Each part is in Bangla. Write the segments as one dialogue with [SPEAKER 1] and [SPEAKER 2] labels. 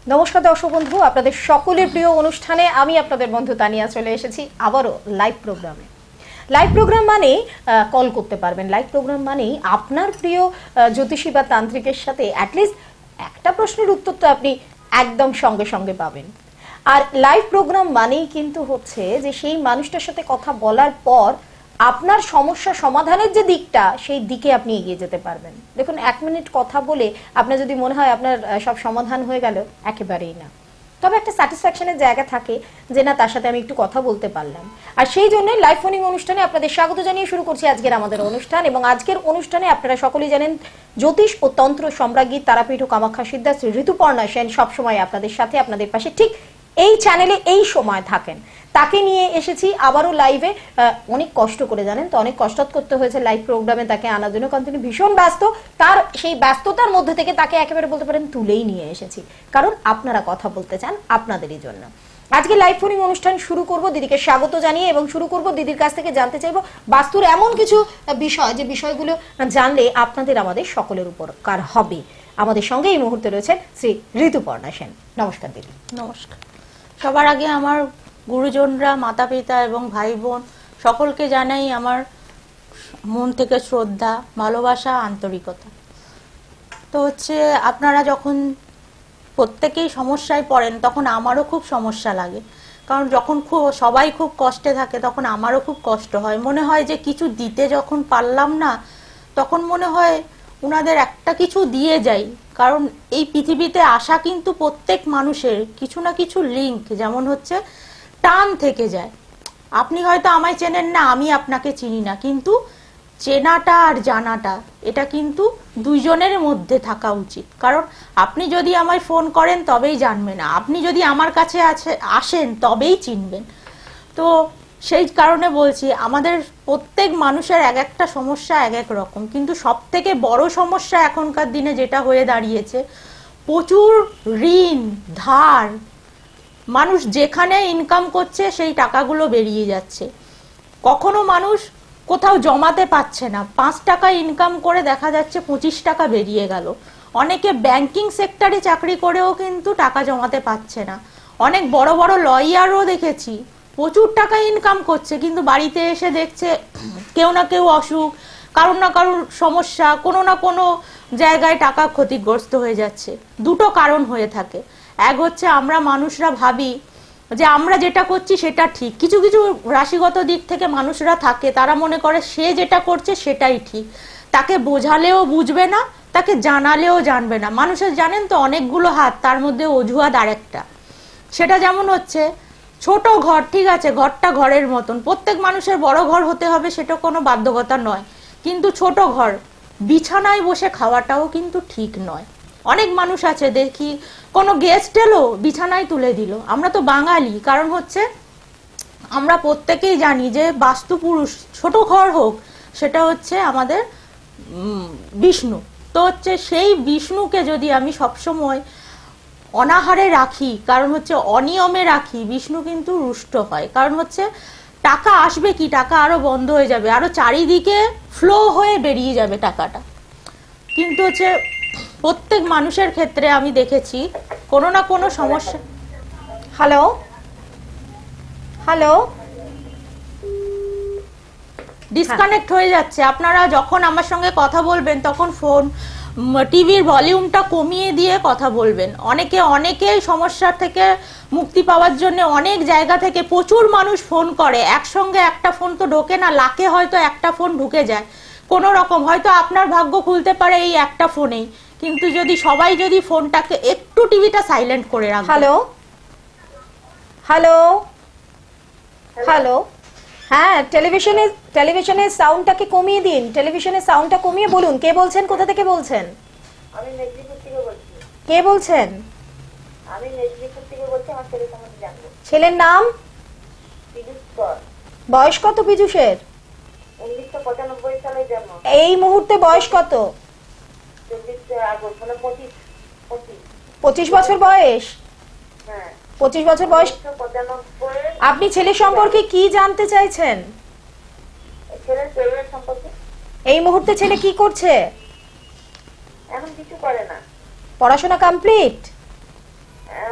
[SPEAKER 1] নমস্কার দর্শক বন্ধু, আপনাদের সকলের প্রিয় অনুষ্ঠানে আমি আপনাদের বন্ধু তানিয়া চলে এসেছি আবারও লাইভ প্রোগ্রামে। লাইভ প্রোগ্রাম মানে কল করতে পারবেন, লাইভ প্রোগ্রাম মানেই আপনার প্রিয় জ্যোতিষী বা তান্ত্রিকের সাথে অ্যাটলিস্ট একটা প্রশ্নের উত্তর তো আপনি একদম সঙ্গে সঙ্গে পাবেন। আর লাইভ প্রোগ্রাম মানেই কিন্তু হচ্ছে যে সেই মানুষটার সাথে কথা বলার পর আপনার সমস্যা সমাধানের যে দিকটা সেই দিকে আপনি এগিয়ে যেতে পারবেন। দেখুন, 1 মিনিট কথা বলে আপনার যদি মনে হয় আপনার সব সমাধান হয়ে গেল, একেবারেই না। তবে একটা স্যাটিসফ্যাকশনের জায়গা থাকে যে না, তার সাথে আমি একটু কথা বলতে পারলাম। আর সেই জন্য লাইভ ফোনিং অনুষ্ঠানে আপনাদের স্বাগত জানিয়ে শুরু করছি আজকের আমাদের অনুষ্ঠান। এবং আজকের অনুষ্ঠানে আপনারা সকলেই জানেন জ্যোতিষ ও তন্ত্র সম্রাজ্ঞী তারাপীঠ ও কামাখ্যা সিদ্ধা শ্রী ঋতুপর্ণা সেন সবসময় আপনাদের সাথে, আপনাদের পাশে ঠিক এই চ্যানেলে এই সময় থাকেন। তাকে নিয়ে এসেছি আবারও লাইভে। অনেক কষ্ট করে, জানেন তো, অনেক কষ্ট করতে হয়েছে লাইভ প্রোগ্রামে তাকে আনার জন্য, কারণ তিনি ভীষণ ব্যস্ত। তার সেই ব্যস্ততার মধ্যে থেকে তাকে একেবারে বলতে পারেন তুলেই নিয়ে এসেছি, কারণ আপনারা কথা বলতে চান আপনাদেরই জন্য। আজকে লাইভ ফোনিং অনুষ্ঠান শুরু করব দিদিকে স্বাগত জানিয়ে, এবং শুরু করব দিদির কাছ থেকে জানতে চাইবো বাস্তুর এমন কিছু বিষয় যে বিষয়গুলো জানলে আপনাদের আমাদের সকলের উপকার হবে। আমাদের সঙ্গে এই মুহূর্তে রয়েছেন শ্রী ঋতুপর্ণা সেন। নমস্কার দিদি।
[SPEAKER 2] নমস্কার। সবার আগে আমার গুরুজনরা, মাতা পিতা এবং ভাই বোন সকলকে জানাই আমার মন থেকে শ্রদ্ধা, ভালোবাসা, আন্তরিকতা। তো হচ্ছে আপনারা যখন প্রত্যেকেই সমস্যায় পড়েন তখন আমারও খুব সমস্যা লাগে, কারণ যখন সবাই খুব কষ্টে থাকে তখন আমারও খুব কষ্ট হয়। মনে হয় যে কিছু দিতে যখন পারলাম না তখন মনে হয় ওনাদের একটা কিছু দিয়ে যাই, কারণ এই পৃথিবীতে আসা কিন্তু প্রত্যেক মানুষের কিছু না কিছু লিঙ্ক, যেমন হচ্ছে টান থেকে যায়। আপনি হয়তো আমায় চেনেন না, আমি আপনাকে চিনি না, কিন্তু চেনাটা আর জানাটা এটা কিন্তু দুইজনের মধ্যে থাকা উচিত। কারণ আপনি যদি আমায় ফোন করেন তবেই জানবেন, আপনি যদি আমার কাছে আসেন তবেই চিনবেন। তো সেই কারণে বলছি, আমাদের প্রত্যেক মানুষের এক একটা সমস্যা এক এক রকম, কিন্তু সব থেকে বড় সমস্যা এখনকার দিনে যেটা হয়ে দাঁড়িয়েছে, প্রচুর ঋণ ধার। মানুষ যেখানে ইনকাম করছে সেই টাকাগুলো বেরিয়ে যাচ্ছে। কখনো মানুষ কোথাও জমাতে পারছে না, 5 টাকা ইনকাম করে দেখা যাচ্ছে 25 টাকা বেরিয়ে গেল। অনেকে ব্যাংকিং সেক্টরে চাকরি করেও কিন্তু টাকা জমাতে পারছে না। অনেক বড় বড় লয়ারও দেখেছি প্রচুর টাকা ইনকাম করছে, কিন্তু বাড়িতে এসে দেখছে কেউ না কেউ অসুখ, কারোর না কারোর সমস্যা, কোনো না কোনো জায়গায় টাকা ক্ষতিগ্রস্ত হয়ে যাচ্ছে। দুটো কারণ হয়ে থাকে। এক হচ্ছে আমরা মানুষরা ভাবি যে আমরা যেটা করছি সেটা ঠিক। কিছু কিছু রাশিগত দিক থেকে মানুষরা থাকে, তারা মনে করে সে যেটা করছে সেটাই ঠিক। তাকে বোঝালেও বুঝবে না, তাকে জানালেও জানবে না। মানুষের জানেন তো অনেকগুলো হাত, তার মধ্যে অজুহাত আরেকটা। সেটা যেমন হচ্ছে ছোট ঘর, ঠিক আছে, ঘরটা ঘরের মতন, প্রত্যেক মানুষের বড় ঘর হতে হবে সেটা কোনো বাধ্যকতা নয়, কিন্তু ছোট ঘর বিছানায় বসে খাওয়াটাও কিন্তু ঠিক নয়। অনেক মানুষ আছে দেখি কোনো গেস্ট এলো বিছানায় তুলে দিল। আমরা তো বাঙালি, কারণ হচ্ছে আমরা প্রত্যেকেই জানি যে বাস্তু পুরুষ, ছোট ঘর হোক, সেটা হচ্ছে আমাদের বিষ্ণু। তো হচ্ছে সেই বিষ্ণুকে যদি আমি সবসময় অনাহারে রাখি, কারণ হচ্ছে অনিয়মে রাখি, বিষ্ণু কিন্তু রুষ্ট হয়। কারণ হচ্ছে টাকা আসবে কি, টাকা আরো বন্ধ হয়ে যাবে, আরো চারিদিকে ফ্লো হয়ে বেরিয়ে যাবে টাকাটা। কিন্তু হচ্ছে প্রত্যেক মানুষের ক্ষেত্রে আমি দেখেছি কোনো না কোনো সমস্যা।
[SPEAKER 1] হ্যালো হ্যালো,
[SPEAKER 2] ডিসকানেক্ট হয়ে যাচ্ছে। আপনারা যখন আমার সঙ্গে কথা বলবেন তখন ফোন, টিভির ভলিউমটা কমিয়ে দিয়ে কথা বলবেন। অনেকে সমস্যা থেকে মুক্তি পাওয়ার জন্য অনেক জায়গা থেকে প্রচুর মানুষ ফোন করে, একসঙ্গে একটা ফোন তো ঢোকে না, লাখে হয়তো একটা ফোন ঢুকে যায় কোনো রকম। হয়তো আপনার ভাগ্য খুলতে পারে এই একটা ফোনেই, কিন্তু সবাই যদি ফোনটাকে একটু, টিভিটা সাইলেন্ট করে রাখে।
[SPEAKER 1] হ্যালো হ্যালো হ্যালো, হ্যাঁ, টেলিভিশনের সাউন্ডটাকে কমিয়ে দিন, টেলিভিশনের সাউন্ডটা কমিয়ে বলুন কে বলছেন, কোথা থেকে বলছেন?
[SPEAKER 3] আমি মেদিনীপুর থেকে বলছি।
[SPEAKER 1] কে বলছেন?
[SPEAKER 3] আমি মেদিনীপুর থেকে বলছি, আমার ছেলের সম্বন্ধে জানবো।
[SPEAKER 1] ছেলের নাম?
[SPEAKER 3] পীযূষ কর।
[SPEAKER 1] বয়স কত পীযূষের?
[SPEAKER 3] 1995 সালে জন্ম।
[SPEAKER 1] এই মুহূর্তে বয়স কত?
[SPEAKER 3] 24 আগস্ট, মানে
[SPEAKER 1] 25 বছর বয়স।
[SPEAKER 3] হ্যাঁ,
[SPEAKER 1] 25 বছর বয়স।
[SPEAKER 3] 1995।
[SPEAKER 1] আপনি ছেলে সম্পর্কে কি জানতে চাইছেন?
[SPEAKER 3] ছেলের ক্যারিয়ার সম্পর্কে।
[SPEAKER 1] এই মুহূর্তে ছেলে কি করছে?
[SPEAKER 3] এখন কিছু করে না।
[SPEAKER 1] পড়াশোনা কমপ্লিট?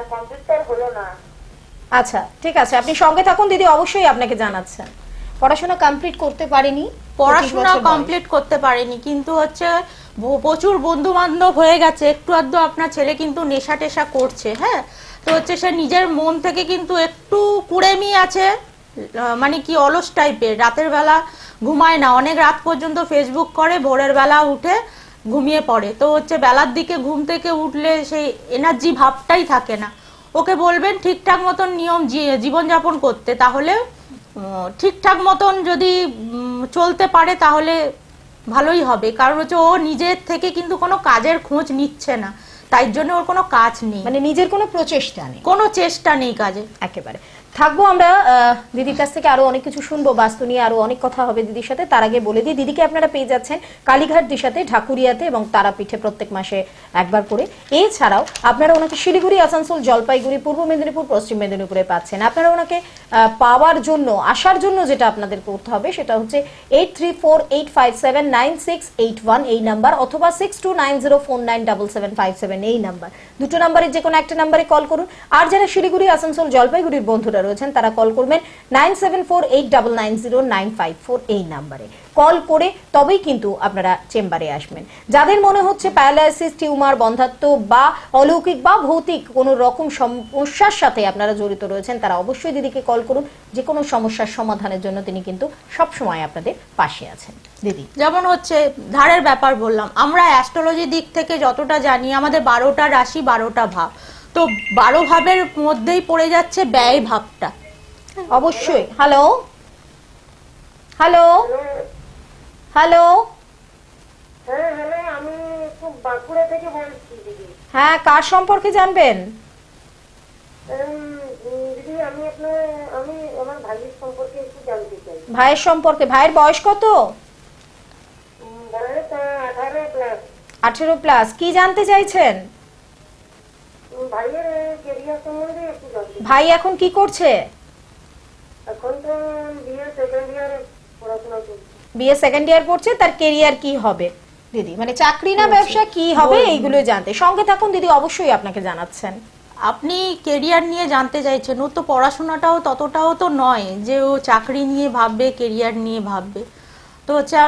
[SPEAKER 3] কম্পিউটার হলো না।
[SPEAKER 1] আচ্ছা ঠিক আছে, আপনি সঙ্গে থাকুন, দিদি অবশ্যই আপনাকে জানাচ্ছেন। পড়াশোনা কমপ্লিট করতে পারেনি,
[SPEAKER 2] পড়াশোনা কমপ্লিট করতে পারেনি, কিন্তু হচ্ছে প্রচুর বন্ধু বান্ধব হয়ে গেছে, একটু আধটু আপনার ছেলে কিন্তু নেশা টেশা করছে। হ্যাঁ, তো হচ্ছে সে নিজের মন থেকে কিন্তু একটু কুড়েমি আছে, মানে কি অলস টাইপের, রাতের বেলা ঘুমায় না, অনেক রাত পর্যন্ত ফেসবুক করে, ভোরের বেলা উঠে ঘুমিয়ে পড়ে। তো হচ্ছে বেলার দিকে ঘুম থেকে উঠলে সেই এনার্জি ভাবটাই থাকে না। ওকে বলবেন ঠিকঠাক মতন নিয়ম জীবনযাপন করতে, তাহলে ঠিকঠাক মতন যদি চলতে পারে তাহলে ভালোই হবে। কারণ হচ্ছে ও নিজের থেকে কিন্তু কোনো কাজের খোঁজ নিচ্ছে না, তাই জন্য ওর কোনো কাজ নেই,
[SPEAKER 1] মানে নিজের কোনো প্রচেষ্টা নেই,
[SPEAKER 2] কোনো চেষ্টা নেই কাজে।
[SPEAKER 1] একেবারে থাকবো আমরা দিদির কাছ থেকে আরো অনেক কিছু শুনবো, বাস্তু নিয়ে আরো অনেক কথা হবে দিদির সাথে। তার আগে বলে দিই, দিদিকে আপনারা পেয়ে যাচ্ছেন কালীঘাট দিশাতে, ঢাকুরিয়াতে এবং তারাপীঠে প্রত্যেক মাসে একবার করে। এছাড়াও আপনারা ওনাকে শিলিগুড়ি, আসানসোল, জলপাইগুড়ি, পূর্ব মেদিনীপুর, পশ্চিম মেদিনীপুরে পাচ্ছেন। আপনারা ওনাকে পাওয়ার জন্য, আসার জন্য যেটা আপনাদের করতে হবে সেটা হচ্ছে 8348579681 এই নাম্বার, অথবা 6290497757 এই নাম্বার। দুটো নাম্বারের যে কোনো একটা নাম্বারে কল করুন। আর যারা শিলিগুড়ি, আসানসোল, জলপাইগুড়ির বন্ধুরা রয়েছেন তারা কল করবেন 9748990954 এই নাম্বারে। কল করে তবেই কিন্তু আপনারা চেম্বারে আসবেন। যাদের মনে হচ্ছে প্যারালাইসিস, টিউমার, বন্ধ্যাত্ব বা অলৌকিক বা ভৌতিক কোনো রকম সমস্যার সাথে আপনারা জড়িত রয়েছেন, তারা অবশ্যই দিদিকে কল করুন। যে কোনো সমস্যার সমাধানের জন্য তিনি কিন্তু সব সময় আপনাদের পাশে আছেন। দিদি,
[SPEAKER 2] যেমন হচ্ছে ধারের ব্যাপার বললাম, আমরা অ্যাস্ট্রোলজি দিক থেকে যতটা জানি, আমাদের 12টা রাশি, 12টা ভাব, তো 12 ভাবের মধ্যেই পড়ে যাচ্ছে ব্যয় ভাবটা।
[SPEAKER 1] অবশ্যই। হ্যালো হ্যালো হ্যালো,
[SPEAKER 3] হ্যাঁ হ্যালো, আমি একটু বাঁকুড়া থেকে বলছি দিদি।
[SPEAKER 1] হ্যাঁ, কার সম্পর্কে জানবেন?
[SPEAKER 3] দিদি আমি আমার ভাইয়ের সম্পর্কে একটু জানতে চাই।
[SPEAKER 1] ভাইয়ের সম্পর্কে। ভাইয়ের বয়স কত?
[SPEAKER 3] বয়স 18+।
[SPEAKER 1] 18+। কি জানতে চাইছেন?
[SPEAKER 3] ভাইয়ের ক্যারিয়ার সম্বন্ধে একটু জানতে।
[SPEAKER 1] ভাই এখন কি করছে?
[SPEAKER 3] এখন তো বিএ সেকেন্ড ইয়ার পড়াশোনা করছে।
[SPEAKER 1] বিএ সেকেন্ড ইয়ার পড়ছে, তার ক্যারিয়ার কি হবে দিদি? মানে চাকরি না ব্যবসা, কি হবে এইগুলো জানতে। সঙ্গে থাকুন, দিদি অবশ্যই আপনাকে জানাচ্ছেন।
[SPEAKER 2] আপনি কেরিয়ার নিয়ে জানতে চাইছেন, ও তো পড়াশোনাটাও ততটাও তো নয় যে ও চাকরি নিয়ে ভাববে, কেরিয়ার নিয়ে ভাববে। তো হচ্ছে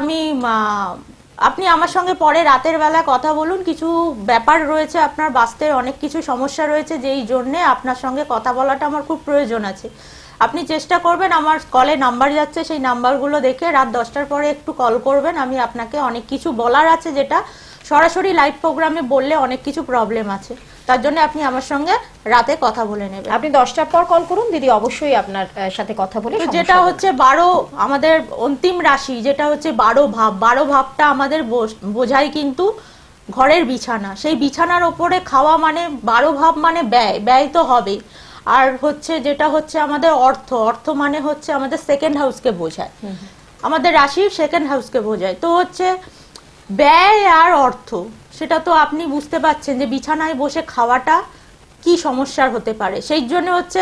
[SPEAKER 2] আপনি আমার সঙ্গে পরে রাতের বেলা কথা বলুন, কিছু ব্যাপার রয়েছে, আপনার বাস্তবে অনেক কিছু সমস্যা রয়েছে, যেই জন্যে আপনার সঙ্গে কথা বলাটা আমার খুব প্রয়োজন আছে। আপনি চেষ্টা করবেন, আমার কলে নাম্বার যাচ্ছে, সেই নাম্বারগুলো দেখে রাত 10টার পরে একটু কল করবেন। আমি আপনাকে অনেক কিছু বলার আছে, যেটা সরাসরি লাইভ প্রোগ্রামে বললে অনেক কিছু প্রবলেম আছে, তার জন্য আপনি আমার সঙ্গে রাতে কথা বলে নেবেন।
[SPEAKER 1] আপনি 10টার পর কল করুন, দিদি অবশ্যই আপনার সাথে কথা বলে।
[SPEAKER 2] যেটা হচ্ছে 12 আমাদের অন্তিম রাশি, যেটা হচ্ছে 12 ভাব, 12 ভাবটা আমাদের বোঝায় কিন্তু ঘরের বিছানা। সেই বিছানার ওপরে খাওয়া মানে 12 ভাব মানে ব্যয় তো হবে। আর হচ্ছে যেটা হচ্ছে আমাদের অর্থ মানে হচ্ছে আমাদের সেকেন্ড হাউসকে বোঝায়, আমাদের রাশির সেকেন্ড হাউসকে বোঝায়। তো হচ্ছে ব্যয় আর অর্থ, সেটা তো আপনি বুঝতে পারছেন যে বিছানায় বসে খাওয়াটা কি সমস্যার হতে পারে। সেই জন্য হচ্ছে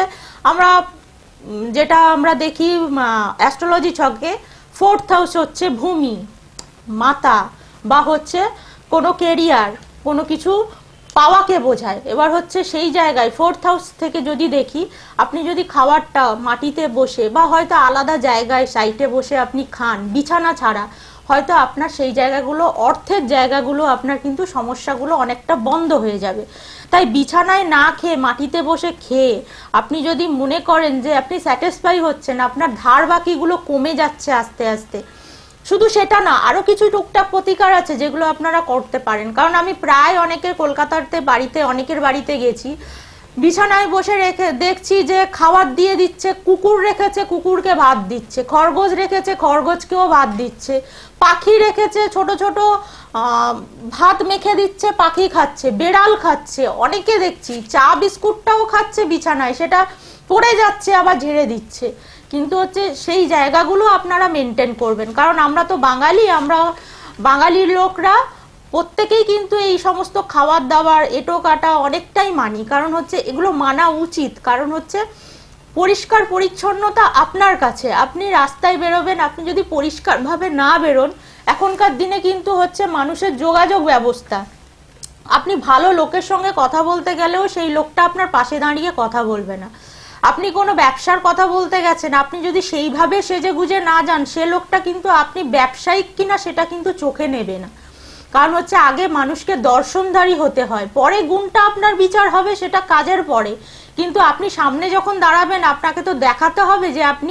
[SPEAKER 2] যেটা আমরা দেখি অ্যাস্ট্রোলজি ছকে, 4th হাউস হচ্ছে ভূমি, মাতা বা হচ্ছে কোনো কেরিয়ার, কোনো কিছু পাওয়াকে বোঝায়। এবার হচ্ছে সেই জায়গায় 4th হাউস থেকে যদি দেখি, আপনি যদি খাবারটা মাটিতে বসে বা হয়তো আলাদা জায়গায় সাইটে বসে আপনি খান বিছানা ছাড়া, হয়তো আপনার সেই জায়গাগুলো, অর্থের জায়গাগুলো, আপনার কিন্তু সমস্যাগুলো অনেকটা বন্ধ হয়ে যাবে। তাই বিছানায় না খেয়ে, মাটিতে বসে খেয়ে আপনি যদি মনে করেন যে আপনি স্যাটিসফাই হচ্ছেন, আপনার ধার বাকিগুলো কমে যাচ্ছে আস্তে আস্তে, শুধু সেটা না, আরো কিছু টুকটাক প্রতিকার আছে যেগুলো আপনারা করতে পারেন। কারণ আমি প্রায় অনেকের কলকাতাতে বাড়িতে, অনেকের বাড়িতে গেছি, বিছানায় বসে রেখে দেখছি যে খাবার দিয়ে দিচ্ছে, কুকুর রেখেছে কুকুরকে ভাত দিচ্ছে, খরগোশ রেখেছে খরগোশকেও ভাত দিচ্ছে, পাখি রেখেছে ছোট ছোট ভাত মেখে দিচ্ছে, পাখি খাচ্ছে, বেড়াল খাচ্ছে, অনেকে দেখছি চা বিস্কুটটাও খাচ্ছে বিছানায়, সেটা পড়ে যাচ্ছে আবার ঝেড়ে দিচ্ছে। কিন্তু হচ্ছে সেই জায়গাগুলো আপনারা মেনটেন করবেন, কারণ আমরা তো বাঙালি, আমরা বাঙালির লোকরা প্রত্যেকেই কিন্তু এই সমস্ত খাবার দাবার এটো কাটা অনেকটাই মানি। কারণ হচ্ছে এগুলো মানা উচিত, কারণ হচ্ছে পরিষ্কার পরিচ্ছন্নতা আপনার কাছে। আপনি রাস্তায় বেরোবেন, আপনি যদি পরিষ্কারভাবে না বেরোন, এখনকার দিনে কিন্তু হচ্ছে মানুষের যোগাযোগ ব্যবস্থা আপনি ভালো লোকের সঙ্গে কথা বলতে গেলেও সেই লোকটা আপনার পাশে দাঁড়িয়ে কথা বলবে না। আপনি কোনো ব্যবসার কথা বলতে গেছেন, আপনি যদি সেইভাবে সেজে গুজে না যান, সে লোকটা কিন্তু আপনি ব্যবসায়িক কিনা সেটা কিন্তু চোখে নেবে না। কারণ হচ্ছে আগে মানুষকে দর্শনধারী হতে হয়, পরে গুণটা আপনার বিচার হবে, সেটা কাজের পরে। কিন্তু আপনি সামনে যখন দাঁড়াবেন আপনাকে তো দেখাতে হবে যে আপনি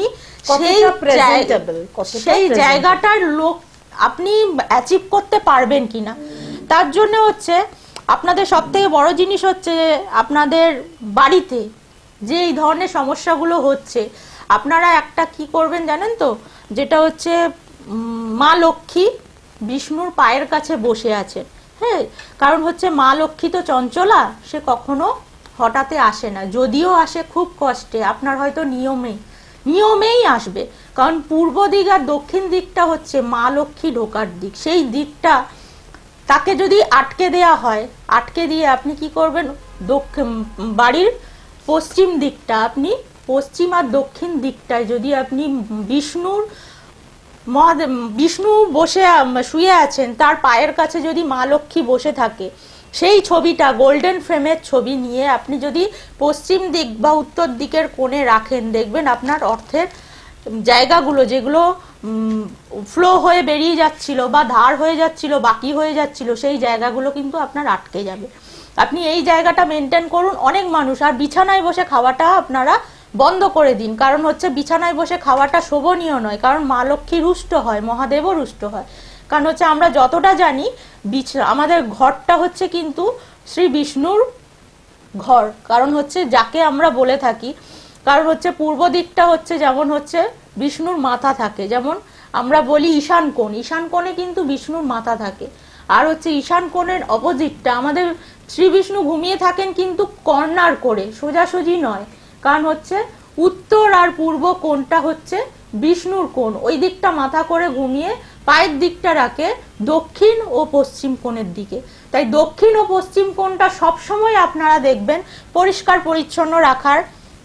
[SPEAKER 2] সেই জায়গাটার লোক আপনি অ্যাচিভ করতে পারবেন কিনা। তার জন্য হচ্ছে আপনাদের সব থেকে বড় জিনিস হচ্ছে আপনাদের বাড়িতে যে এই ধরনের সমস্যাগুলো হচ্ছে, আপনারা একটা কি করবেন জানেন তো, যেটা হচ্ছে মা লক্ষ্মী বিষ্ণুর পায়ের কাছে বসে আছে। হ্যাঁ, কারণ হচ্ছে মা লক্ষ্মী তো চঞ্চলা, সে কখনো হঠাৎ আসে না, যদিও আসে খুব কষ্টে, আপনার হয়তো নিয়মেই আসবে। কারণ পূর্ব দিক আর দক্ষিণ দিকটা হচ্ছে মা লক্ষ্মী ঢোকার দিক, সেই দিকটা তাকে যদি আটকে দেয়া হয়, আটকে দিয়ে আপনি কি করবেন, বাড়ির পশ্চিম দিকটা, আপনি পশ্চিম আর দক্ষিণ দিকটায় যদি আপনি বিষ্ণু বসে শুয়ে আছেন, তার পায়ের কাছে যদি মা লক্ষ্মী বসে থাকে, সেই ছবিটা গোল্ডেন ফ্রেমের ছবি নিয়ে আপনি যদি পশ্চিম দিক বা উত্তর দিকের কোণে রাখেন, দেখবেন আপনার অর্থের জায়গাগুলো যেগুলো ফ্লো হয়ে বেরিয়ে যাচ্ছিল বা ধার হয়ে যাচ্ছিল, বাকি হয়ে যাচ্ছিল, সেই জায়গাগুলো কিন্তু আপনার আটকে যাবে। আপনি এই জায়গাটা মেনটেন করুন। অনেক মানুষ আর বিছানায় বসে খাওয়াটা আপনারা বন্ধ করে দিন, কারণ হচ্ছে বিছানায় বসে খাওয়াটা শোভনীয় নয়, কারণ মা লক্ষ্মী রুষ্ট হয়, মহাদেবও রুষ্ট হয়। কারণ হচ্ছে আমরা যতটা জানি আমাদের ঘরটা হচ্ছে কিন্তু শ্রী বিষ্ণুর ঘর, কারণ হচ্ছে যাকে আমরা বলে থাকি, কারণ হচ্ছে পূর্ব দিকটা হচ্ছে যেমন হচ্ছে বিষ্ণুর মাথা থাকে, যেমন আমরা বলি ঈশান কোণ, ঈশান কোণে কিন্তু বিষ্ণুর মাথা থাকে। আর হচ্ছে ঈশান কোণের অপোজিটটা আমাদের শ্রী বিষ্ণু ঘুমিয়ে থাকেন কিন্তু কর্নার করে, সোজাসুজি নয়, কারণ হচ্ছে উত্তর আর পূর্ব কোণটা হচ্ছে বিষ্ণুর কোণ, ওই দিকটা মাথা করে ঘুমিয়ে পায়ের দিকটা রাখে দক্ষিণ ও পশ্চিম কোণের দিকে। তাই দক্ষিণ ও পশ্চিম কোণটা সবসময় আপনারা দেখবেন পরিষ্কার পরিচ্ছন্ন রাখার।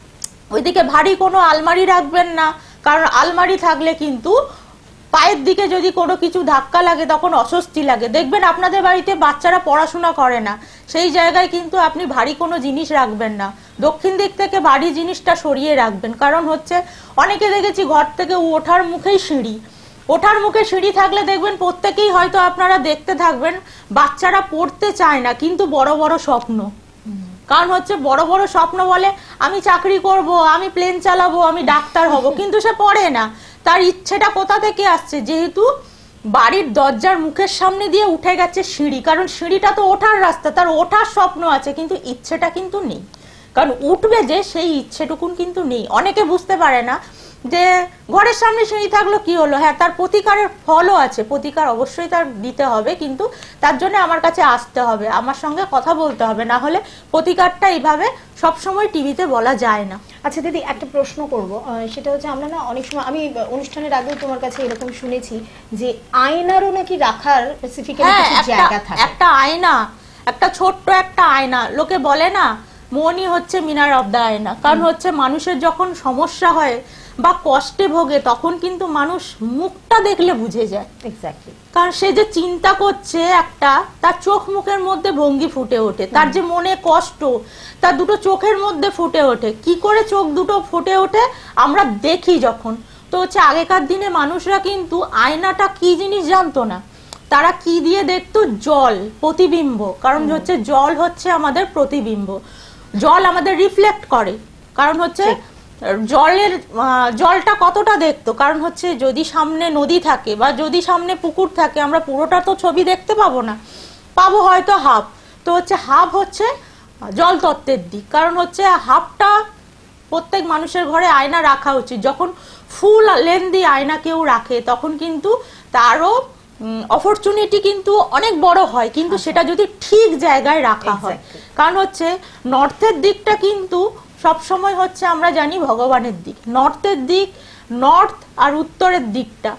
[SPEAKER 2] ওইদিকে ভারী কোনো আলমারি রাখবেন না, কারণ আলমারি থাকলে কিন্তু পায়ের দিকে যদি কোনো কিছু ধাক্কা লাগে তখন অস্বস্তি লাগে। দেখবেন আপনাদের বাড়িতে বাচ্চারা পড়াশোনা করে না, সেই জায়গায় কিন্তু আপনি ভারী কোনো জিনিস রাখবেন না, দক্ষিণ দিক থেকে ভারী জিনিসটা সরিয়ে রাখবেন। কারণ হচ্ছে অনেকে দেখেছি ঘর থেকে ওঠার মুখেই সিঁড়ি, ওঠার মুখে সিঁড়ি থাকলে দেখবেন প্রত্যেকেই হয়তো আপনারা দেখতে থাকবেন, বাচ্চারা পড়তে চায় না কিন্তু বড় বড় স্বপ্ন। কারণ হচ্ছে বড় বড় স্বপ্ন বলে আমি চাকরি করব, আমি প্লেন চালাবো, আমি ডাক্তার হব, কিন্তু সে পড়ে না। তার ইচ্ছেটা কোথা থেকে আসছে, যেহেতু বাড়ির দরজার মুখের সামনে দিয়ে উঠে গেছে সিঁড়ি, কারণ সিঁড়িটা তো ওঠার রাস্তা, তার ওঠার স্বপ্ন আছে কিন্তু ইচ্ছেটা কিন্তু নেই, কারণ উঠবে যে সেই ইচ্ছেটুকুন কিন্তু নেই। অনেকে বুঝতে পারে না যে ঘরের সামনে সিঁড়ি থাকলো কি হলো, হ্যাঁ তার প্রতিকারের ফলও আছে, প্রতিকার অবশ্যই তার দিতে হবে, কিন্তু তার জন্য আমার কাছে আসতে হবে, আমার সঙ্গে কথা বলতে হবে, না হলে প্রতিকারটা এইভাবে সবসময় টিভিতে বলা যায় না।
[SPEAKER 1] আচ্ছা দিদি, একটা প্রশ্ন করব, সেটা হচ্ছে আমরা না অনেক সময়, আমি অনুষ্ঠানের আগেও তোমার কাছে এরকম শুনেছি যে আয়নারও নাকি রাখার স্পেসিফিক্যালি কিছু জায়গা থাকে।
[SPEAKER 2] একটা আয়না, একটা ছোট্ট একটা আয়না, লোকে বলে না মনই হচ্ছে মিনার অফ দ্য আয়না, কারণ হচ্ছে মানুষের যখন সমস্যা হয় বা কষ্টে ভোগে তখন কিন্তু মানুষ মুখটা দেখলে বুঝে যায়,
[SPEAKER 1] এক্স্যাক্টলি,
[SPEAKER 2] কারণ সে যে চিন্তা করছে একটা, তার চোখ মুখের মধ্যে ভঙ্গি ফুটে ওঠে, তার যে মনে কষ্ট তার দুটো চোখের মধ্যে ফুটে ওঠে। কি করে চোখ দুটো ফুটে ওঠে আমরা দেখি যখন, তো হচ্ছে আগেকার দিনে মানুষরা কিন্তু আয়নাটা কি জিনিস জানতো না, তারা কি দিয়ে দেখতো, জল, প্রতিবিম্ব, কারণ হচ্ছে জল হচ্ছে আমাদের প্রতিবিম্ব, জল আমাদের রিফ্লেক্ট করে, কারণ হচ্ছে জলটা কতটা দেখতো, কারণ হচ্ছে যদি সামনে নদী থাকে বা যদি সামনে পুকুর থাকে আমরা পুরোটা তো ছবি দেখতে পাবো না, পাবো হয়তো হাফ, তো হচ্ছে হাফ হচ্ছে জল তত্ত্বের দিক, কারণ হচ্ছে হাফটা প্রত্যেক মানুষের ঘরে আয়না রাখা উচিত। যখন ফুল লেন্দি আয়না কেউ রাখে তখন কিন্তু তারও অপরচুনিটি কিন্তু অনেক বড় হয়, কিন্তু সেটা যদি ঠিক জায়গায় রাখা হয়, কারণ হচ্ছে নর্থের দিকটা কিন্তু সবসময় হচ্ছে আমরা জানি ভগবানের দিক, নর্থের দিক, নর্থ আর উত্তরের দিকটা,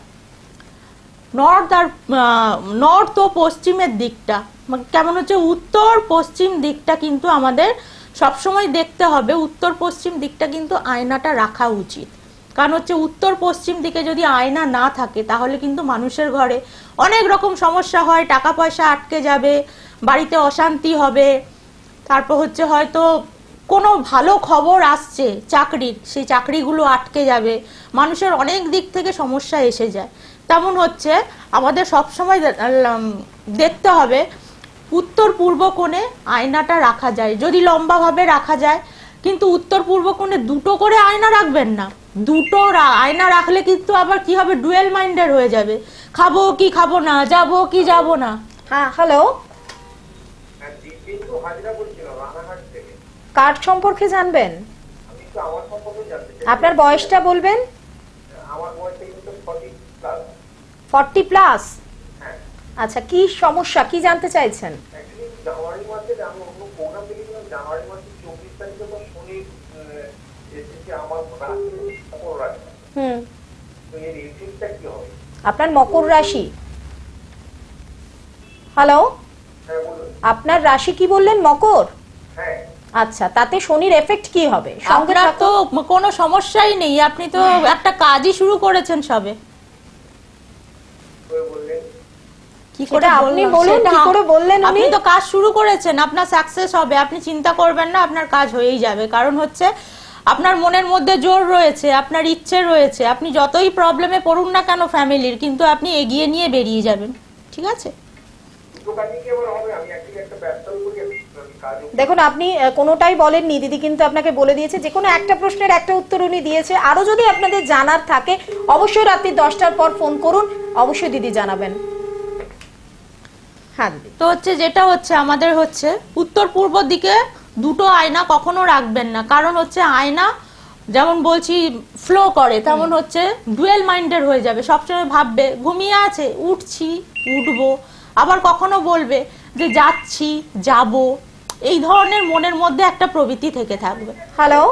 [SPEAKER 2] নর্থ ও পশ্চিমের দিকটা কেমন হচ্ছে, উত্তর পশ্চিম দিকটা কিন্তু আমাদের সবসময় দেখতে হবে, উত্তর পশ্চিম দিকটা কিন্তু আয়নাটা রাখা উচিত, কারণ হচ্ছে উত্তর পশ্চিম দিকে যদি আয়না না থাকে তাহলে কিন্তু মানুষের ঘরে অনেক রকম সমস্যা হয়, টাকা পয়সা আটকে যাবে, বাড়িতে অশান্তি হবে, তারপর হচ্ছে হয়তো কোনো ভালো খবর আসছে চাকরির, সেই চাকরিগুলো আটকে যাবে, মানুষের অনেক দিক থেকে সমস্যা এসে যায়। তেমন হচ্ছে আমাদের সবসময় দেখতে হবে উত্তর পূর্ব কোণে আয়নাটা রাখা যায়, যদি লম্বাভাবে রাখা যায়, কিন্তু উত্তর পূর্ব কোণে দুটো করে আয়না রাখবেন না। দুটো আয়না রাখলে কিন্তু আবার কি হবে, ডুয়েল মাইন্ডেড হয়ে যাবে, খাবো কি খাবো না, যাবো কি যাবো না।
[SPEAKER 1] হ্যাঁ, হ্যালো, কার সম্পর্কে জানবেন? আপনার বয়সটা বলবেন। 40 প্লাস। আচ্ছা, কি সমস্যা, কি জানতে চাইছেন? আপনার মকর রাশি। হ্যালো, আপনার রাশি কি বললেন? মকর। আচ্ছা, তাতে শনির এফেক্ট কি হবে?
[SPEAKER 2] আপনার তো কোনো সমস্যাই নেই, আপনি তো একটা কাজই শুরু করেছেন সবে। কি করে আপনি বলুন, কি করে বললেন? আপনি তো কাজ শুরু করেছেন, আপনার সাকসেস হবে, আপনি চিন্তা করবেন না, আপনার কাজ হয়েই যাবে। কারণ হচ্ছে আপনার মনের মধ্যে জোর রয়েছে, আপনার ইচ্ছে রয়েছে, আপনি যতই প্রবলেমে পড়ুন না কেন ফ্যামিলির, কিন্তু আপনি এগিয়ে নিয়ে বেরিয়ে যাবেন। ঠিক আছে?
[SPEAKER 1] দেখুন, আপনি কোনোটাই বলেননি, দিদি কিন্তু আপনাকে বলে দিয়েছে যে কোনো একটা প্রশ্নের একটা উত্তর উনি দিয়েছে। আরো যদি আপনাদের জানার থাকে অবশ্যই রাত্রি 10টার পর ফোন করুন, অবশ্যই দিদি জানাবেন। হ্যাঁ দিদি।
[SPEAKER 2] তো হচ্ছে যেটা হচ্ছে আমাদের হচ্ছে উত্তর পূর্ব দিকে দুটো আয়না কখনো রাখবেন না। কারণ হচ্ছে আয়না যেমন বলছি ফ্লো করে, তেমন হচ্ছে ডুয়েল মাইন্ডেড হয়ে যাবে, সবসময় ভাববে ঘুমিয়ে আছে, উঠছি, উঠবো, আবার কখনো বলবে যে যাচ্ছি, যাব, এই ধরনের মনের মধ্যে একটা প্রবৃত্তি থেকে থাকবে।
[SPEAKER 1] হ্যালো,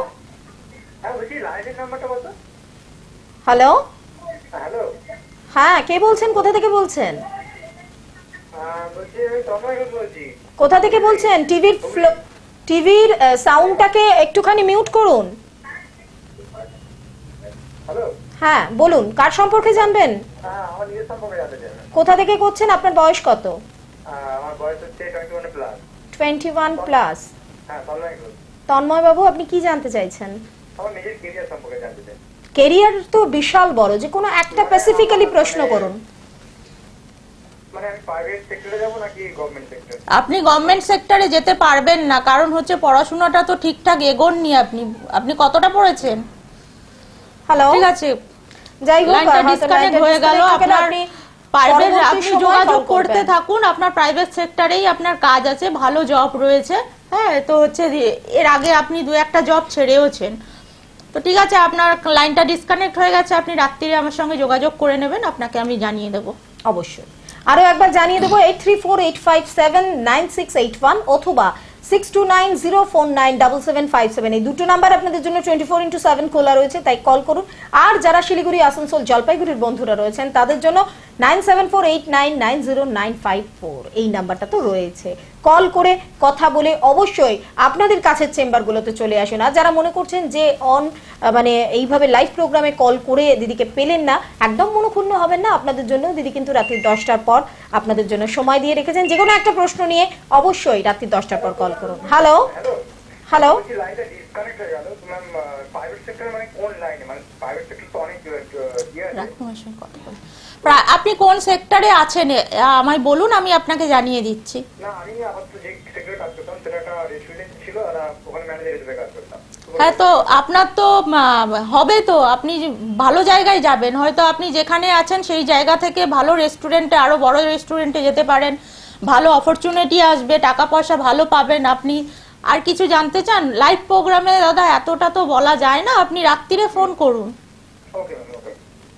[SPEAKER 1] হ্যালো, হ্যাঁ, কে বলছেন? কোথা থেকে বলছেন? কোথা থেকে বলছেন? টিভির সাউন্ডটাকে একটুখানি মিউট করুন। হ্যাঁ, বলুন, কার সম্পর্কে জানবেন? কোথা থেকে করছেন? আপনার বয়স কত?
[SPEAKER 4] আমার বয়স হচ্ছে
[SPEAKER 1] 21 প্লাস। তন্ময় বাবু, আপনি কি জানতে চাইছেন?
[SPEAKER 4] আমার নিজের ক্যারিয়ার সম্পর্কে জানতে চাই।
[SPEAKER 1] ক্যারিয়ার তো বিশাল বড়, যে কোনো একটা স্পেসিফিক্যালি প্রশ্ন করুন।
[SPEAKER 4] মানে আমি প্রাইভেট সেক্টরে যাব নাকি গভর্নমেন্ট সেক্টরে?
[SPEAKER 2] আপনি গভর্নমেন্ট সেক্টরে যেতে পারবেন না, কারণ হচ্ছে পড়াশোনাটা তো ঠিকঠাক এগোননি। আপনি কতটা পড়েছেন?
[SPEAKER 1] হ্যালো,
[SPEAKER 2] ঠিক আছে,
[SPEAKER 1] যাই হোক,
[SPEAKER 2] লাইনটা ডিসকানেক্ট হয়ে গেল। আপনি যোগাযোগ করতে থাকুন, আপনার প্রাইভেট সেক্টরেই আপনার কাজ আছে, ভালো জব রয়েছে। হ্যাঁ, তো হচ্ছে এর আগে আপনি 2-1টা জব ছেড়েওছেন। তো ঠিক আছে, আপনার লাইনটা ডিসকানেক্ট হয়ে গেছে, আপনি রাত্রিরে আমার সঙ্গে যোগাযোগ করে নেবেন, আপনাকে আমি জানিয়ে দেবো।
[SPEAKER 1] অবশ্যই আরো একবার জানিয়ে দেবো 8348579681 অথবা 6290497757 এই দুটো নাম্বার আপনাদের জন্য 24x7 খোলা রয়েছে, তাই কল করুন। আর যারা শিলিগুড়ি, আসানসোল, জলপাইগুড়ির বন্ধুরা রয়েছেন তাদের জন্য 9748990954 এই নাম্বারটা তো রয়েছে। কল করে কথা বলে অবশ্যই আপনাদের কাছের চেম্বারগুলোতে চলে আসুন। আর যারা মনে করছেন যে মানে এইভাবে লাইভ প্রোগ্রামে কল করে দিদিকে পেলেন না, একদম মনোক্ষুণ্ণ হবেন না। আপনাদের জন্য দিদি কিন্তু রাত্রি 10টার পর আপনাদের জন্য সময় দিয়ে রেখেছেন। যে কোনো একটা প্রশ্ন নিয়ে অবশ্যই রাত্রি 10টার পর কল করুন। হ্যালো, হ্যালো,
[SPEAKER 4] লাইনটা ডিসকানেক্ট হয়ে গেল। ম্যাম, প্রাইভেট সেক্টরে মানে কোন লাইনে? মানে প্রাইভেট সেক্টর তো অনেক
[SPEAKER 2] আপনি কোন সেক্টরে আছেন আমায় বলুন, আমি আপনাকে জানিয়ে দিচ্ছি।
[SPEAKER 4] না, আমি আপাতত যে সেক্টরে কাজ করতাম সেটা একটা রেস্টুরেন্ট ছিল, আর ওখানে ম্যানেজার হিসেবে কাজ করতাম।
[SPEAKER 2] হ্যাঁ, তো আপনার তো হবে, তো আপনি ভালো জায়গায় যাবেন, হয়তো আপনি যেখানে আছেন সেই জায়গা থেকে ভালো রেস্টুরেন্টে, আরো বড় রেস্টুরেন্টে যেতে পারেন, ভালো অপরচুনিটি আসবে, টাকা পয়সা ভালো পাবেন। আপনি আর কিছু জানতে চান লাইভ প্রোগ্রামে? দাদা, এতটা তো বলা যায় না, আপনি রাত্রিরে ফোন করুন।
[SPEAKER 4] ওকে, ওকে।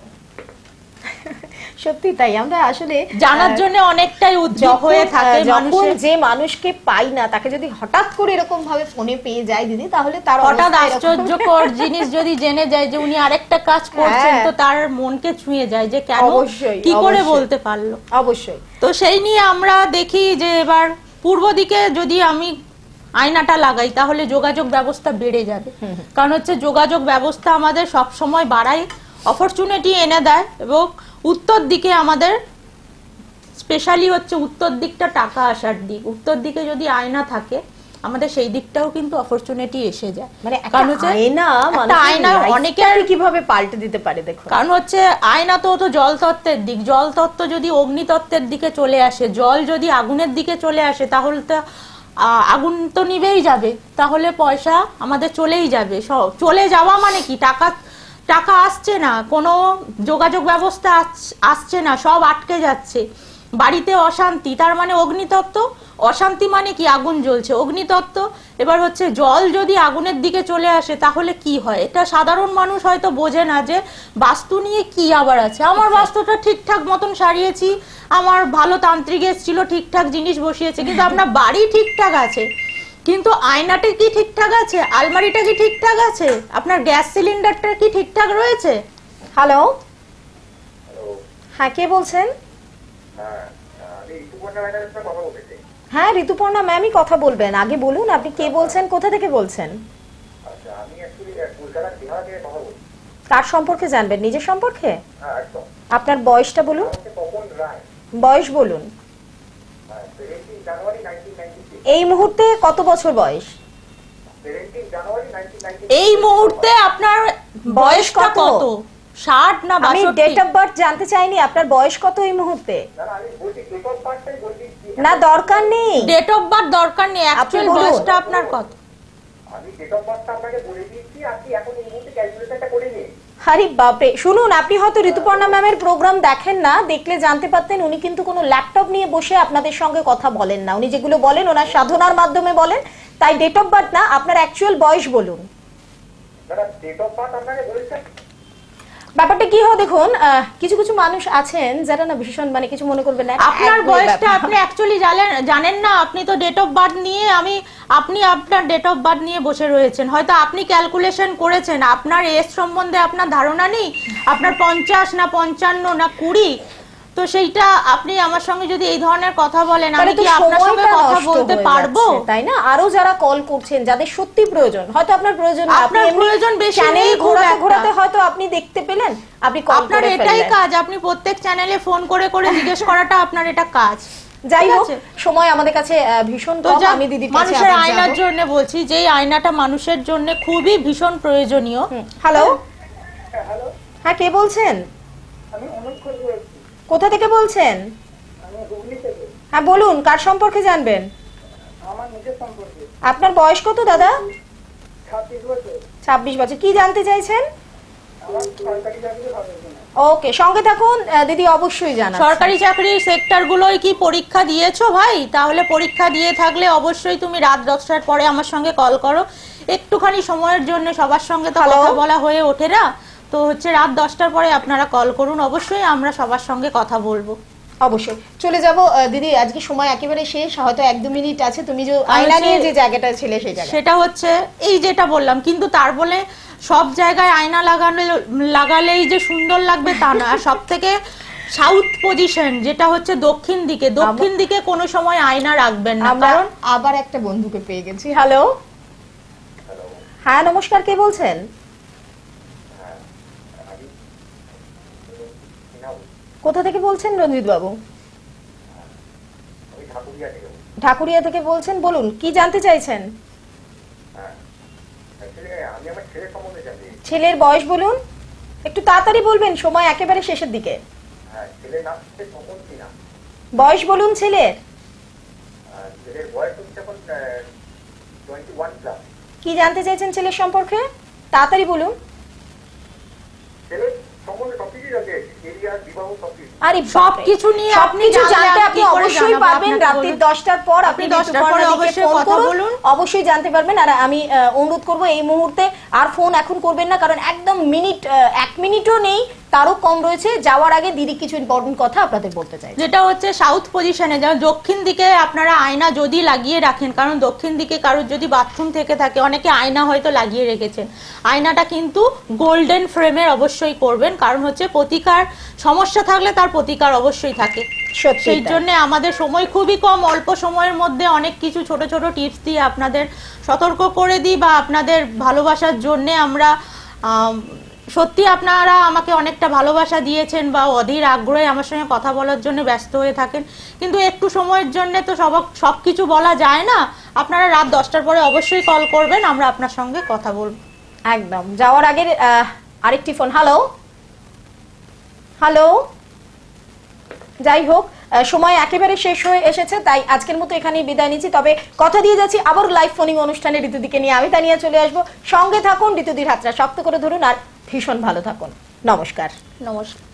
[SPEAKER 1] সত্যি তাই, আমরা আসলে
[SPEAKER 2] জানার জন্য অনেকটাই উদ্যোগ হয়ে থাকে।
[SPEAKER 1] যখন যে মানুষকে পাই না তাকে যদি হঠাৎ করে এরকম ভাবে ফোনে পেয়ে যায় দিদি, তাহলে তার
[SPEAKER 2] হঠাৎ আশ্চর্যকর জিনিস যদি জেনে যায় যে উনি আরেকটা কাজ করছেন, তো তার মনকে ছুঁয়ে যায় যে কেন, কি করে বলতে পারলো।
[SPEAKER 1] অবশ্যই।
[SPEAKER 2] তো সেই নিয়ে আমরা দেখি যে এবার পূর্ব দিকে যদি আমি আয়নাটা লাগাই তাহলে যোগাযোগ ব্যবস্থা বেড়ে যাবে। কারণ হচ্ছে যোগাযোগ ব্যবস্থা আমাদের সব সময় বাড়ায়, অপরচুনিটি এনে দেয়, এবং উত্তর দিকে আমাদের স্পেশালি হচ্ছে উত্তর দিকটা টাকা আসার দিক। উত্তর দিকে যদি আয়না থাকে আমাদের সেই দিকটাও কিন্তু অপরচুনিটি এসে যায়।
[SPEAKER 1] মানে
[SPEAKER 2] কারণ হচ্ছে আয়না অনেকের
[SPEAKER 1] কিভাবে পাল্টে দিতে পারে দেখো।
[SPEAKER 2] কারণ হচ্ছে আয়না তো জল তত্ত্বের দিক, জল তত্ত্ব যদি অগ্নিতত্ত্বের দিকে চলে আসে, জল যদি আগুনের দিকে চলে আসে, তাহলে তো আগুন তো নিভেই যাবে, তাহলে পয়সা আমাদের চলেই যাবে। চলে যাওয়া মানে কি, টাকা আসছে না, কোনো যোগাযোগ ব্যবস্থা আসছে না, সব আটকে যাচ্ছে, বাড়িতে অশান্তি, তার মানে অগ্নিতত্ত্ব। অশান্তি মানে কি, আগুন জ্বলছে, অগ্নিতত্ত্ব। এবার হচ্ছে জল যদি আগুনের দিকে চলে আসে তাহলে কি হয়, এটা সাধারণ মানুষ হয়তো বোঝে না যে বাস্তু নিয়ে কি আবার আছে। আমার বাস্তুটা ঠিকঠাক মতন সারিয়েছি, আমার ভালো তান্ত্রিক এসেছিল, ঠিকঠাক জিনিস বসিয়েছে, কিন্তু আপনার বাড়ি ঠিকঠাক আছে, কিন্তু আয়নাটা কি ঠিকঠাক আছে, আলমারিটা কি ঠিকঠাক আছে, আপনার গ্যাস সিলিন্ডারটা কি ঠিকঠাক রয়েছে।
[SPEAKER 1] হ্যালো, হ্যাঁ কে বলছেন? হ্যাঁ ঋতুপর্ণা ম্যামই কথা বলবেন, আগে বলুন আপনি কে বলছেন, কোথা থেকে বলছেন? কার সম্পর্কে জানবেন, নিজের সম্পর্কে? আপনার বয়সটা বলুন, বয়স বলুন। এই মুহূর্তে কত বছর বয়স?
[SPEAKER 2] এই মুহূর্তে আপনার বয়স কত? 60 না 62?
[SPEAKER 1] আমি ডেট অফ বার্থ জানতে চাইনি, আপনার বয়স কত এই মুহূর্তে? না দরকার নেই,
[SPEAKER 2] ডেট অফ বার্থ দরকার নেই, অ্যাকচুয়াল বয়সটা আপনার কত?
[SPEAKER 4] আমি ডেট অফ বার্থটা আপনাকে বলে দিয়েছি, আপনি এখন এই মুহূর্তে ক্যালকুলেশনটা করে নিন।
[SPEAKER 1] আরে বাপরে, শুনুন, আপনি হয়তো ঋতুপর্ণা ম্যামের প্রোগ্রাম দেখেন না, দেখলে জানতে পারতেন উনি কিন্তু কোনো ল্যাপটপ নিয়ে বসে আপনাদের সঙ্গে কথা বলেন না, উনি যেগুলো বলেন ওনার সাধনার মাধ্যমে বলেন। তাই ডেট অফ বার্থ না, আপনার অ্যাকচুয়াল বয়স বলুন।
[SPEAKER 4] দাদা ডেট অফ বার্থ আপনাকে বলেছেন?
[SPEAKER 1] ব্যাপারটা কি হয় দেখুন, কিছু কিছু মানুষ আছেন যারা না ভীষণ মানে কিছু মনে করবেন না,
[SPEAKER 2] আপনার বয়সটা আপনি অ্যাকচুয়ালি জানেন না, আপনি তো ডেট অফ বার্থ নিয়ে আপনি আপনার ডেট অফ বার্থ নিয়ে বসে রয়েছেন, হয়তো আপনি ক্যালকুলেশন করেছেন, আপনার এজ সম্বন্ধে আপনার ধারণা নেই, আপনার 50 না 55 না 20, তো সেইটা আপনি আমার সঙ্গে যদি এই ধরনের কথা বলেন আমি কি আপনার সঙ্গে কথা বলতে পারবো?
[SPEAKER 1] তাই না? আরো যারা কল করছেন যাদের সত্যি প্রয়োজন, হয়তো আপনার প্রয়োজন না,
[SPEAKER 2] আপনার প্রয়োজন বেশি
[SPEAKER 1] চ্যানেল
[SPEAKER 2] নেই,
[SPEAKER 1] ঘোরাতে ঘোরাতে হয়তো আপনি দেখতে পেলেন, আপনি কল করে
[SPEAKER 2] আপনার এটাই কাজ, আপনি প্রত্যেক চ্যানেলে ফোন করে করে জিজ্ঞেস করাটা আপনার এটা কাজ।
[SPEAKER 1] যাই হোক, সময় আমাদের কাছে ভীষণ কম, আমি দিদির কাছে
[SPEAKER 2] মানুষের আয়নার জন্য বলছি, যে আয়নাটা মানুষের জন্য খুবই ভীষণ প্রয়োজনীয়।
[SPEAKER 1] হ্যালো,
[SPEAKER 4] হ্যালো,
[SPEAKER 1] হ্যাঁ কে বলছেন?
[SPEAKER 4] আমি অনুপ ঘোষ বলছি।
[SPEAKER 1] কোথা থেকে বলছেন?
[SPEAKER 4] আমি হুগলি থেকে।
[SPEAKER 1] হ্যাঁ বলুন, কার সম্পর্কে জানবেন?
[SPEAKER 4] আমার নিজের সম্পর্কে।
[SPEAKER 1] আপনার বয়স কত দাদা?
[SPEAKER 4] 26 বছর।
[SPEAKER 1] 26 বছর। কি জানতে চাইছেন?
[SPEAKER 4] আমার সরকারি চাকরি হবে কিনা।
[SPEAKER 1] ওকে, সঙ্গে থাকুন, দিদি অবশ্যই জানান।
[SPEAKER 2] সরকারি চাকরির সেক্টরগুলোয় কি পরীক্ষা দিয়েছো ভাই? তাহলে পরীক্ষা দিয়ে থাকলে অবশ্যই তুমি রাত 10টার পরে আমার সঙ্গে কল করো, একটুখানি সময়ের জন্য, সবার সঙ্গে তো কথা বলা হয়ে ওঠে না, তো হচ্ছে রাত 10টার পরে আপনারা কল করুন, অবশ্যই আমরা সবার সঙ্গে কথা বলবো।
[SPEAKER 1] অবশ্যই চলে যাব দিদি, আজকে সময় একেবারে শেষ, হয়তো 1-2 মিনিট আছে। তুমি যে আয়না নিয়ে যে জায়গাটা ছিল সেই জায়গা,
[SPEAKER 2] সেটা হচ্ছে এই যেটা বললাম, কিন্তু তার বলে সব জায়গায় আয়না লাগালেই যে সুন্দর লাগবে তা না। সব থেকে সাউথ পজিশন যেটা হচ্ছে দক্ষিণ দিকে কোনো সময় আয়না রাখবেন না, কারণ
[SPEAKER 1] আবার একটা বন্ধুকে পেয়ে গেছি। হ্যালো, হ্যাঁ নমস্কার, কে বলছেন? কোথা থেকে বলছেন রঞ্জিত বাবু? ঢাকুরিয়া থেকে বলছেন, বলুন কি জানতে চাইছেন? ছেলের বয়স বলুন, একটু তাড়াতাড়ি বলবেন, সময় একেবারে শেষের দিকে। বয়স বলুন ছেলের। কি জানতে চাইছেন ছেলের সম্পর্কে, তাড়াতাড়ি বলুন। আরে সবকিছু নিয়ে আপনি জানতে আপনি অবশ্যই পারবেন, রাত্রি 10টার পর আপনি 10টার পরে অবশ্যই কথা বলুন, অবশ্যই জানতে পারবেন। আর আমি অনুরোধ করব এই মুহূর্তে আর ফোন এখন করবেন না, কারণ একদম 1 মিনিটও নেই, তারও কম রয়েছে। যাওয়ার আগে দিদি কিছু ইম্পর্টেন্ট কথা আপনাদের বলতে চাই,
[SPEAKER 2] যেটা হচ্ছে সাউথ পজিশনে, যেমন দক্ষিণ দিকে আপনারা আয়না যদি লাগিয়ে রাখেন, কারণ দক্ষিণ দিকে কারোর যদি বাথরুম থেকে থাকে, অনেকে আয়না হয়তো লাগিয়ে রেখেছেন, আয়নাটা কিন্তু গোল্ডেন ফ্রেমের অবশ্যই করবেন, কারণ হচ্ছে প্রতিকার সমস্যা থাকলে তার প্রতিকার অবশ্যই থাকে। সেই জন্য আমাদের সময় খুবই কম, অল্প সময়ের মধ্যে অনেক কিছু ছোট ছোট টিপস দিয়ে আপনাদের সতর্ক করে দিই, বা আপনাদের ভালোবাসার জন্য আমরা সত্যি আপনারা আমাকে অনেকটা ভালোবাসা দিয়েছেন বা অধীর আগ্রহে আমার সঙ্গে কথা বলার জন্য ব্যস্ত হয়ে থাকেন, কিন্তু একটু সময়ের জন্য তো সব কিছু বলা যায় না। আপনারা রাত 10টার পরে অবশ্যই কল করবেন, আমরা আপনার সঙ্গে কথা বলবো।
[SPEAKER 1] একদম যাওয়ার আগে আরেকটি ফোন। হ্যালো হ্যালো, যাই হোক সময় একেবারে শেষ হয়ে এসেছে, তাই আজকের মতো এখানেই বিদায় নিচ্ছি। তবে কথা দিয়ে যাচ্ছি আবার লাইভ ফোনিং অনুষ্ঠানে ঋতুদিকে নিয়ে আমি তানিয়া চলে আসবো। সঙ্গে থাকুন, ঋতুদির হাতটা শক্ত করে ধরুন আর ভীষণ ভালো থাকুন। নমস্কার।
[SPEAKER 2] নমস্কার।